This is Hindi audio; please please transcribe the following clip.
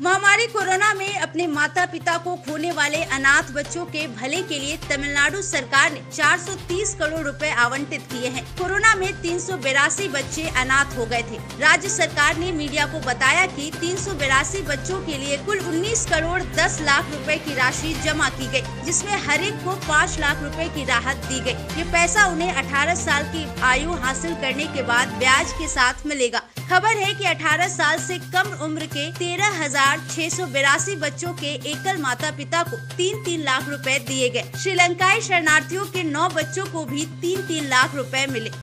महामारी कोरोना में अपने माता पिता को खोने वाले अनाथ बच्चों के भले के लिए तमिलनाडु सरकार ने 430 करोड़ रुपए आवंटित किए हैं। कोरोना में 382 बच्चे अनाथ हो गए थे। राज्य सरकार ने मीडिया को बताया कि 382 बच्चों के लिए कुल 19 करोड़ 10 लाख रुपए की राशि जमा की गई, जिसमें हर एक को 5 लाख रुपए की राहत दी गई। ये पैसा उन्हें 18 साल की आयु हासिल करने के बाद ब्याज के साथ मिलेगा। खबर है कि 18 साल से कम उम्र के 13,682 बच्चों के एकल माता पिता को 3-3 लाख रुपए दिए गए। श्रीलंकाई शरणार्थियों के 9 बच्चों को भी 3-3 लाख रुपए मिले।